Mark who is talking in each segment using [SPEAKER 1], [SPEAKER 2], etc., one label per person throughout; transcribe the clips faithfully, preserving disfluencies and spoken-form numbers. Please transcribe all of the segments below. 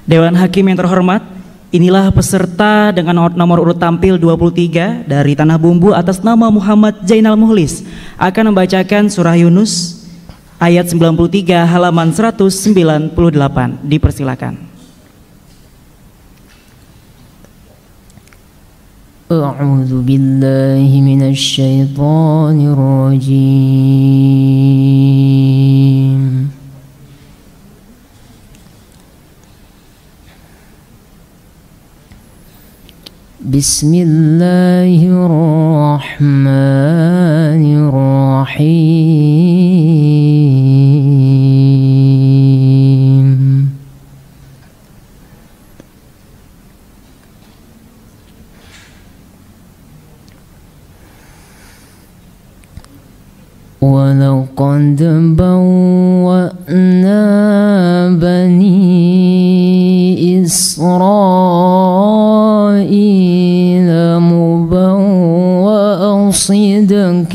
[SPEAKER 1] Dewan Hakim yang terhormat, inilah peserta dengan nomor urut tampil dua puluh tiga dari Tanah Bumbu atas nama Muhammad Zainal Muhlis akan membacakan surah Yunus ayat sembilan puluh tiga halaman seratus sembilan puluh delapan. Dipersilakan.
[SPEAKER 2] A'udzu billahi minasy syaithanir rajim. Bismillahirrahmanirrahim. وَلَقَدْ بَوَّأْنَا بَنِي إِسْرَائِيلَ مُبَوَّأَ صِدْقٍ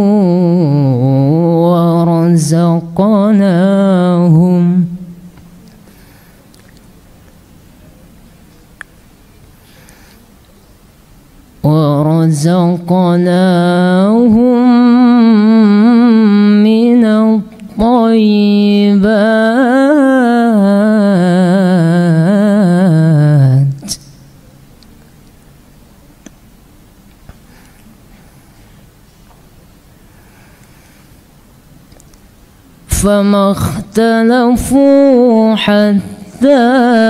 [SPEAKER 2] وَرَزَقْنَاهُمْ وَرَزَقْنَاهُمْ مِنَ الطَّيِّبَاتِ فَمَا اخْتَلَفُوا حَتَّى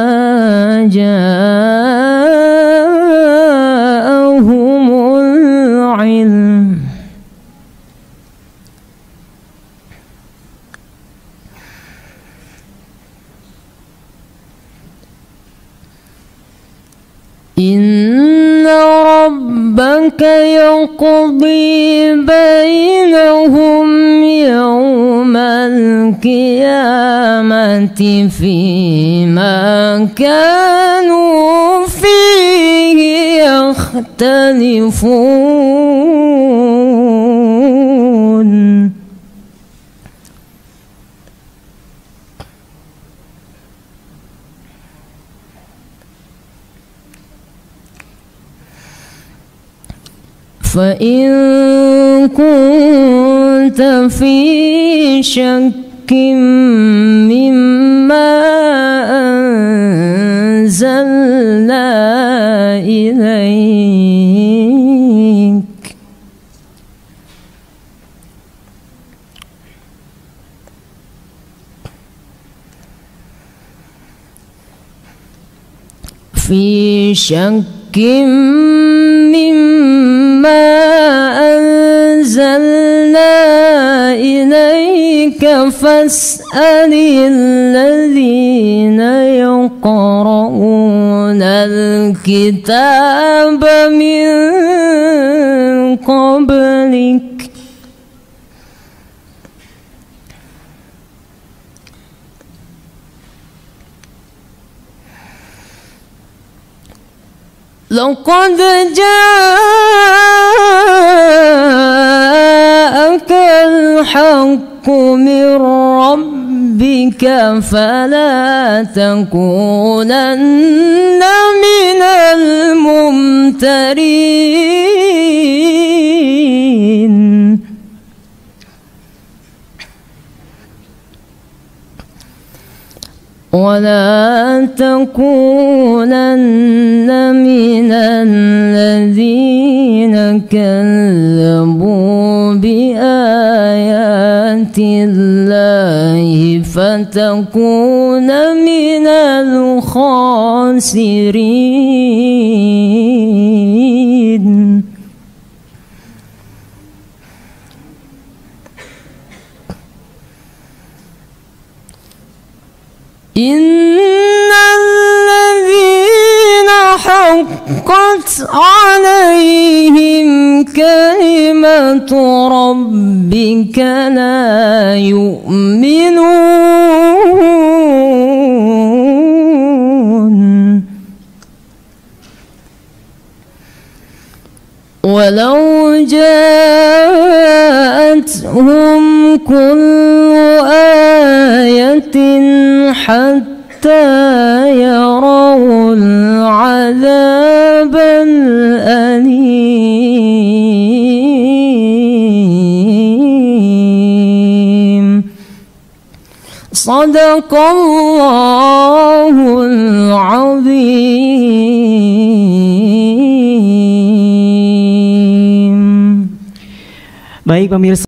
[SPEAKER 2] جَاءَهُمُ الْعِلْمُ إِنَّ رَبَّكَ يَقْضِي بَيْنَهُمْ يَوْمَ الْقِيَامَةِ فِيمَا كَانُوا فِيهِ يَخْتَلِفُونَ فَإِن كُنتَ فِي شَكٍّ مِّمَّا أَنزَلْنَا إِلَيْكَ في شك مما أنزلنا إليك فاسأل الذين يقرؤون الكتاب من قبلك لقد جاءك الحق من ربك فلا تكونن من الممترين ولا تكونن من الذين كذبوا بآيات الله فتكون من الخاسرين إن الذين حقت عليهم كلمة ربك لا يؤمنون ولو جاءتهم كل آية حتى يروا Sadaqallahul azim.
[SPEAKER 1] Baik pemirsa